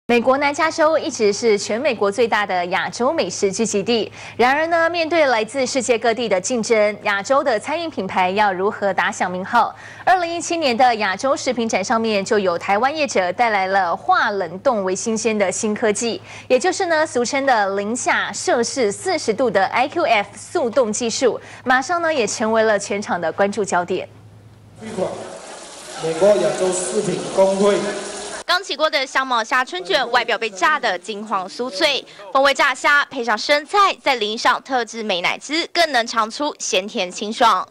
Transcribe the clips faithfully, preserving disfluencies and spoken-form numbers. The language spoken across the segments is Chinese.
美国南加州一直是全美国最大的亚洲美食聚集地。然而呢，面对来自世界各地的竞争，亚洲的餐饮品牌要如何打响名号？二零一七年的亚洲食品展上面，就有台湾业者带来了化冷冻为新鲜的新科技，也就是呢俗称的零下摄氏四十度的 I Q F 速冻技术，马上呢也成为了全场的关注焦点。 推广美国亚洲食品工会。 刚起锅的香茅虾春卷，外表被炸得金黄酥脆，风味炸虾配上生菜，再淋上特制美乃滋，更能尝出咸甜清爽。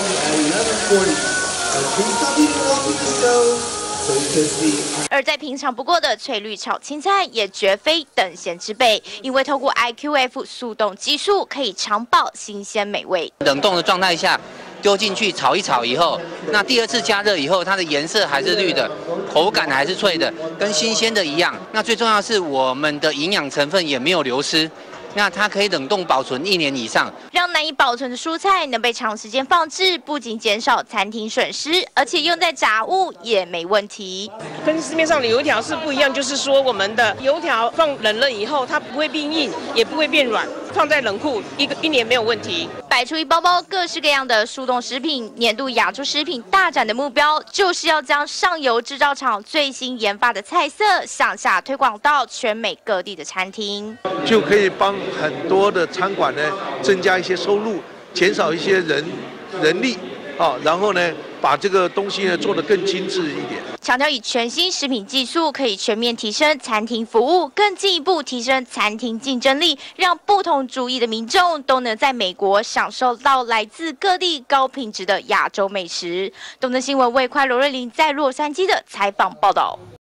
而再平常不过的翠绿炒青菜，也绝非等闲之辈，因为透过 I Q F 速冻技术，可以长保新鲜美味。 冷冻的状态下。 丢进去炒一炒以后，那第二次加热以后，它的颜色还是绿的，口感还是脆的，跟新鲜的一样。那最重要的是，我们的营养成分也没有流失。 那它可以冷冻保存一年以上， 让难以保存的蔬菜能被长时间放置，不仅减少餐厅损失，而且用在炸物也没问题。 跟市面上的油条是不一样，就是说我们的油条放冷了以后，它不会变硬，也不会变软，放在冷库一个一年没有问题。 摆出一包包各式各样的速冻食品，年度亚洲食品大展的目标就是要将上游制造厂最新研发的菜色向下推广到全美各地的餐厅， 就可以帮 很多的餐馆呢，增加一些收入，减少一些人人力啊，然后呢，把这个东西呢做得更精致一点。 强调以全新食品技术可以全面提升餐厅服务，更进一步提升餐厅竞争力，让不同族裔的民众都能在美国享受到来自各地高品质的亚洲美食。东森新闻魏快罗瑞玲在洛杉矶的采访报道。